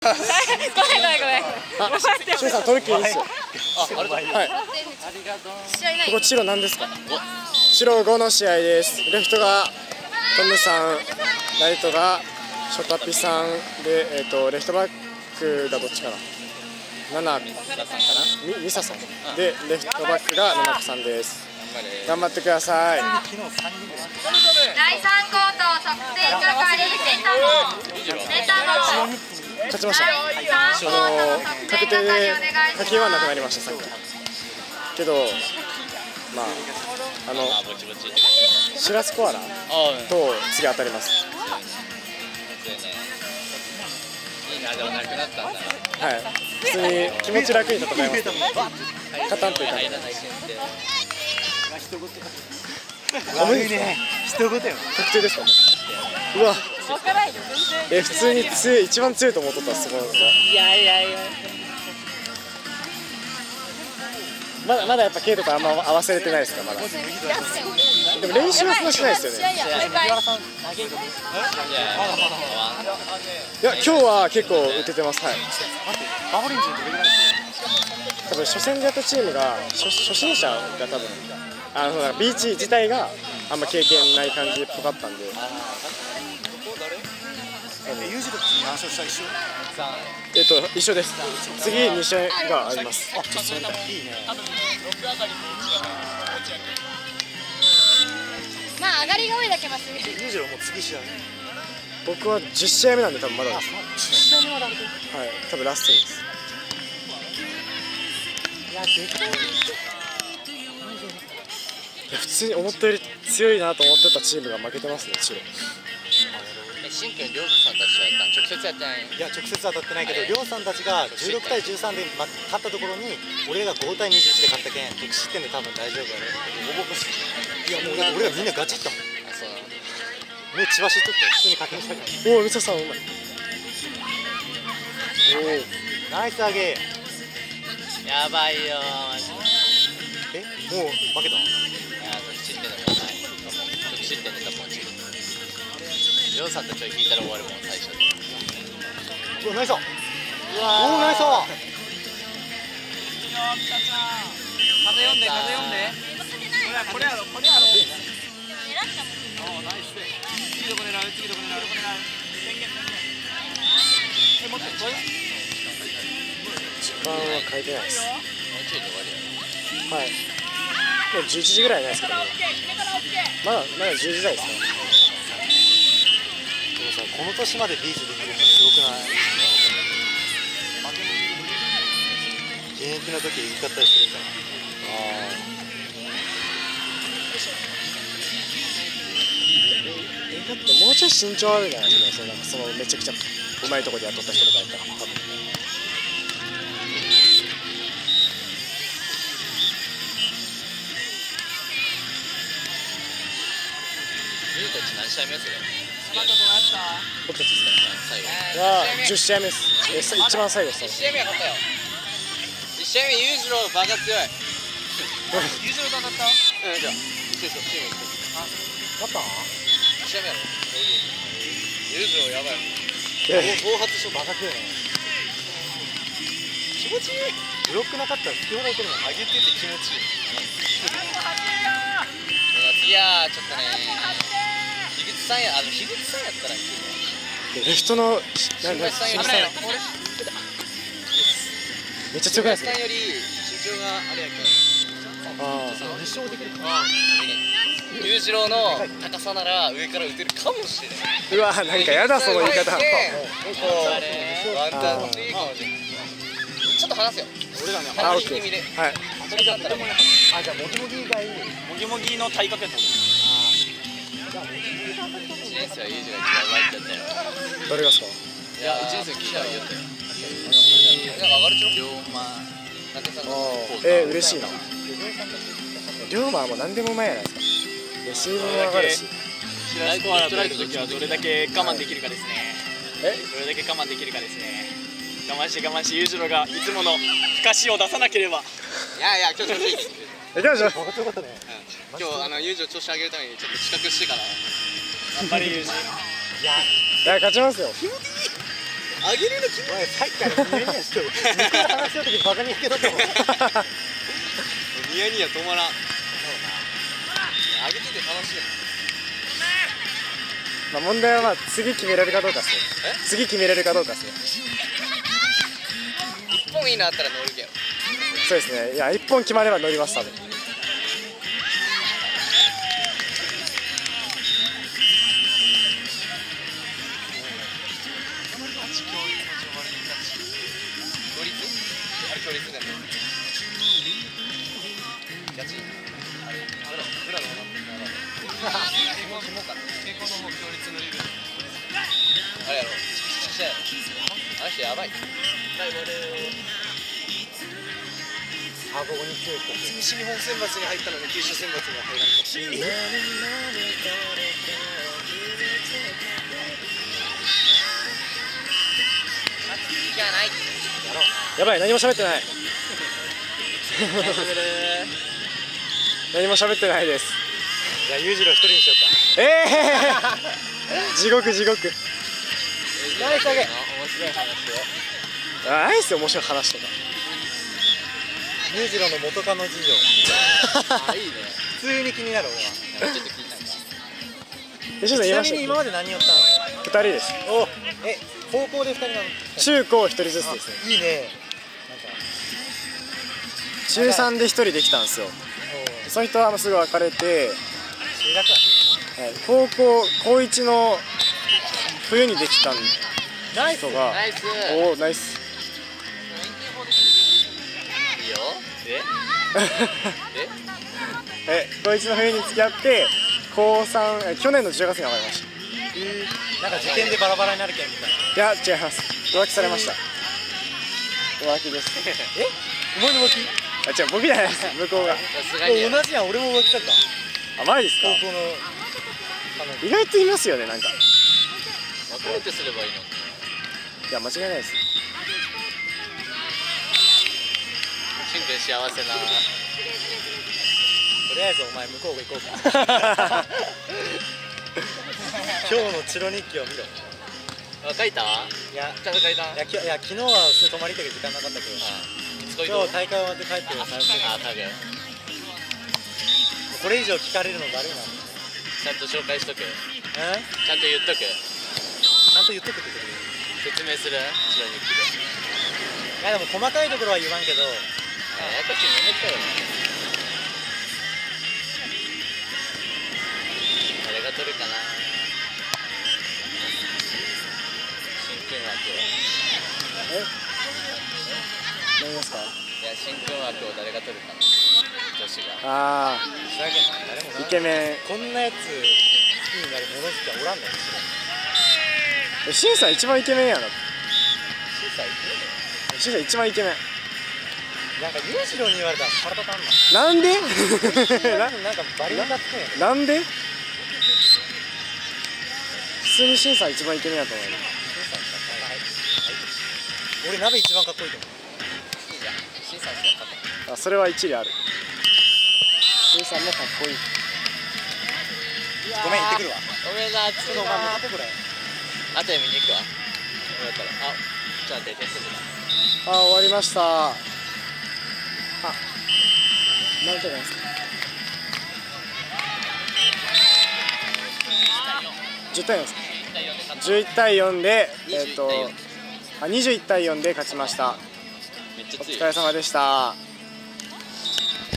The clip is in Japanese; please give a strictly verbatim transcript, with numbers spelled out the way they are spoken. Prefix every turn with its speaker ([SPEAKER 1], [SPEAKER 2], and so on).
[SPEAKER 1] めんごめんごめん。
[SPEAKER 2] あ、しめさんトルキーいいっすよ。
[SPEAKER 3] あ、あれだ。
[SPEAKER 2] はい。
[SPEAKER 1] 試合ない。
[SPEAKER 2] ここ白なんですか。白ごの試合です。レフトがトムさん、ライトがショタピさんで、えっとレフトバックがどっちかな。ナナミサさんで、レフトバックがナナコさんです。頑張ってください。
[SPEAKER 1] だいさんクォーター作戦係センターのセンターの
[SPEAKER 2] 勝ちました。あの確定で課金はなくなりましたさっき。けどまああのシュラスコアラと次当たります。
[SPEAKER 3] いいな、でもなくなったんだな。
[SPEAKER 2] はい。普通に気持ち楽に戦います。勝たんといかない。
[SPEAKER 4] 悪いね。人ごとよ。
[SPEAKER 2] 確定ですかね。うわ。え、普通に強い、一番強いと思っとった。すごい。
[SPEAKER 4] いやいやいや。
[SPEAKER 2] まだまだやっぱケイトとあんま合わせれてないですかまだ。でも練習はそんなしないですよね。いや今日は結構打ててます。はい。多分初戦でやったチームが初初心者が多分あのそうだビーチ自体があんま経験ない感じっぽかったんで。えっと一緒です。次に試合があります。
[SPEAKER 1] まあ上がりが多いだけマシ。
[SPEAKER 4] 裕次郎もう次試合。
[SPEAKER 2] 僕はじゅっ試合目なんで多分まだです。
[SPEAKER 4] じゅっ試合目まである。
[SPEAKER 2] はい、多分ラストです。
[SPEAKER 4] いや、結構。
[SPEAKER 2] いや普通に思ったより強いなと思ってたチームが負けてますね。白。
[SPEAKER 3] しんくん、りょうさんたちはやった直接やってない。
[SPEAKER 4] いや直接当たってないけど、りょうさんたちがじゅうろくたいじゅうさんで勝ったところに俺がごたいにじゅういちで勝ったけん得失点で多分大丈夫やね。いやもう俺らみんなガチったもん。
[SPEAKER 3] あ、そうなの。
[SPEAKER 4] 目血走っとって普通に課金したから。
[SPEAKER 2] おお、ミサさんうまい。
[SPEAKER 4] おお、ナイス上げ。
[SPEAKER 3] やばいよマジ
[SPEAKER 4] え、
[SPEAKER 3] で。
[SPEAKER 4] もう負けた。
[SPEAKER 3] いや、得失点でもない。得失点で多分落ちる。りょうさんたちを引いたら終わるもん最初で。
[SPEAKER 4] うわ、ナイス。うわおお、ナイス。
[SPEAKER 5] 風読んで風読んで。これやろこれやろ。おお、ナイス。次どこ狙う次どこ狙う。宣言宣言。え、もっとこれ。
[SPEAKER 2] 時間は変えてないです。
[SPEAKER 3] もうちょいで終わりやろ。
[SPEAKER 2] はい。もうじゅういちじぐらいないですかね。まだまだじゅうじ台ですね。
[SPEAKER 4] でもさ、この年までビーチできるのすごくない？現役の時言い方するから。ああ。
[SPEAKER 2] え、だってもうちょい身長あるんじゃないですかね。そのなんかそのめちゃくちゃうまいところでやっとった人とかやったら多分。
[SPEAKER 3] ゆうたち何試合目やそれ？
[SPEAKER 2] 僕たちですか。
[SPEAKER 3] 最後。
[SPEAKER 2] はじゅっ試合目です。え、一番最後です。
[SPEAKER 3] いち試合目は勝ったよ。いち試合目裕次郎バカ強い。
[SPEAKER 5] 裕次郎と当たった。
[SPEAKER 3] うん、じゃあ一緒一緒チーム一緒。
[SPEAKER 4] 勝った？
[SPEAKER 3] いち試合目やろ。裕次郎やばい。
[SPEAKER 4] 暴発症バカ強いね。
[SPEAKER 3] 気持ちいい。
[SPEAKER 4] ブロックなかったら好き放題いけるもん。
[SPEAKER 3] 上げてて気持ちいい。いやーちょっとね樋口さんやあの樋口さんやったらいけるね。
[SPEAKER 2] レフトの
[SPEAKER 3] 新橋さんより
[SPEAKER 2] めっちゃ強くないですか。
[SPEAKER 3] 新橋さんより身長があれやけん。
[SPEAKER 2] あ
[SPEAKER 4] 二勝できる。
[SPEAKER 3] 裕次郎の高さなら上から打てるかもしれない。
[SPEAKER 2] あ。うわ、なんかやだその言い方。
[SPEAKER 3] こうワンタンでいいかもしれない。ちょっと話すよ。
[SPEAKER 4] 俺らね、
[SPEAKER 2] あ、オッ
[SPEAKER 3] 話してみで。
[SPEAKER 2] ケー。はい。
[SPEAKER 3] それだったらもう
[SPEAKER 4] あ、じゃあモギモギがいい。
[SPEAKER 5] もぎもぎの体格やったもん。
[SPEAKER 3] いちねん生は裕次郎が一番うまいってやったよ。
[SPEAKER 2] どれがですか。
[SPEAKER 3] いや、いちねん生聞いたら言ったよ。なんか上がるちょ。龍馬。なんてさんの。
[SPEAKER 2] えー、嬉しいな。龍馬はもう何でもうまいじゃないですか。レシーブも上がるし。
[SPEAKER 5] シラスコアラとやるときはどれだけ我慢できるかですね。
[SPEAKER 2] え、
[SPEAKER 5] どれだけ我慢できるかですね。我慢して我慢して裕次郎がいつもの不可視を出さなければ。
[SPEAKER 3] いやいや、今日調子いい。
[SPEAKER 2] え、でもじゃあ。
[SPEAKER 4] バカ強かったね。
[SPEAKER 3] 今日あの裕次郎調子上げるためにちょっと知覚してから。
[SPEAKER 5] 頑張れ裕次。
[SPEAKER 4] いや、
[SPEAKER 2] いや、勝ちますよ。
[SPEAKER 5] あげるの気
[SPEAKER 4] お前さっきからニヤニヤしてる。向こうで話してる時バカにやけどったもん。
[SPEAKER 5] ニヤニヤ止まらん。あげてて楽しい。
[SPEAKER 2] まあ問題はまあ次決めれるかどうかっすよ。次決めれるかどうかっすよ。
[SPEAKER 5] 一本いいのあったら乗るけど。
[SPEAKER 2] そうですね。いや一本決まれば乗ります多分。
[SPEAKER 5] 強烈？あれ強烈だね。ガチ。あれ裏の裏のものってなら。紐紐か。結構のも強烈のリル。あれやろ。ちっちゃい。あの人やばい。バイボール。
[SPEAKER 4] あ、ここに強い子。
[SPEAKER 5] 西日本選抜に入ったのに九州選抜には入らない。じゃない。
[SPEAKER 2] やばい、何も喋ってない。何も喋ってないです。
[SPEAKER 4] じゃあ裕次郎一人にしようか。
[SPEAKER 2] ええー、地獄地獄。
[SPEAKER 4] ナイスあげ。
[SPEAKER 3] 面白い話を。
[SPEAKER 2] ないっすよ面白い話とか。
[SPEAKER 4] 裕次郎の元カノ事情。
[SPEAKER 3] あ、いいね。
[SPEAKER 4] 普通に気になる俺は。
[SPEAKER 3] ちょっと聞いたんか。
[SPEAKER 2] 吉野さん
[SPEAKER 4] ち
[SPEAKER 2] 言いましたよ。
[SPEAKER 4] なみに今まで何をったの？
[SPEAKER 2] 二人です。
[SPEAKER 4] お、え、高校で二人なの？
[SPEAKER 2] 中高一人ずつですね。
[SPEAKER 4] いいね。
[SPEAKER 2] 中三で一人できたんですよ。その人はすぐ別れて、
[SPEAKER 4] 中学
[SPEAKER 2] はい、高校高一の冬にできた
[SPEAKER 4] ナイス
[SPEAKER 2] 人が、
[SPEAKER 3] ナイス。
[SPEAKER 2] おおナイス。
[SPEAKER 3] いいよ。で。
[SPEAKER 2] え、高一の冬に付き合って高三、え去年のじゅうがつに別れまし
[SPEAKER 4] なんか受験でバラバラになるけんみたいな。
[SPEAKER 2] た。いや違います。浮気されました。浮気です。
[SPEAKER 4] え？お前の浮気？
[SPEAKER 2] あ違う僕じゃないです向こうが。
[SPEAKER 3] さすがに。
[SPEAKER 4] 同じやん、俺も浮気された。
[SPEAKER 2] あマジですか。
[SPEAKER 4] 高校の彼女。
[SPEAKER 2] 意外といますよねなんか。
[SPEAKER 3] 別れてすればいいの。
[SPEAKER 2] いや間違いないです。
[SPEAKER 3] しんくん幸せな。
[SPEAKER 4] とりあえずお前向こう行こうか。今日のチロ日記を見ろ。
[SPEAKER 3] あ、書いた？
[SPEAKER 4] いや、
[SPEAKER 3] ちゃんと書いた？
[SPEAKER 4] いや、きいや昨日は普通泊まりたけど時間なかったけど。
[SPEAKER 3] 今
[SPEAKER 4] 今日大会終わって帰ってる最初。
[SPEAKER 3] あ、タグ。
[SPEAKER 4] これ以上聞かれるのだるいな。
[SPEAKER 3] ちゃんと紹介しとく。ち
[SPEAKER 4] え？
[SPEAKER 3] ゃんと言っとく。
[SPEAKER 4] ちゃんと言っとくってことで。
[SPEAKER 3] 説明する？白日記で。
[SPEAKER 4] いやでも細かいところは言わんけど。
[SPEAKER 3] あ、やこしいめめっちゃよね。誰が取るかな。しんくん枠を。
[SPEAKER 2] え？何ですか？
[SPEAKER 3] いや、しんくん枠を誰が取るかな。女子が。
[SPEAKER 2] ああ
[SPEAKER 4] 知らんけど誰もな
[SPEAKER 2] イケメ
[SPEAKER 4] こんなやつ好きになる物好きはおらんのよ。
[SPEAKER 2] ン。シンさん一番イケメンやな。
[SPEAKER 3] 小さい。
[SPEAKER 2] シンさん一番イケメン。
[SPEAKER 4] なんか裕次郎に言われたら腹立たんな。
[SPEAKER 2] なんで？
[SPEAKER 4] なんかバリバリつくんやね。
[SPEAKER 2] なんで？普通にシンさん一番イケメンやと思う。
[SPEAKER 4] 俺鍋一番かっこいいと思う。
[SPEAKER 3] いいじゃん。しんさんしか勝たない。
[SPEAKER 2] あそれは一理ある。シンさんもかっこいい。
[SPEAKER 4] ごめん行ってくるわ。
[SPEAKER 3] ごめんな、暑い
[SPEAKER 4] ちょっとお前
[SPEAKER 3] な。
[SPEAKER 4] 待ってくれ。
[SPEAKER 3] あとで見に行くわ。終わったら。あ、ちょっと待って、すぐだ。
[SPEAKER 2] あ終わりました。あ何点なんですか。じゅうたいよんですか。じゅういちたいよんでえっとあにじゅういちたいよんで勝ちました。
[SPEAKER 3] めっちゃ強い。
[SPEAKER 2] お疲れ様でした。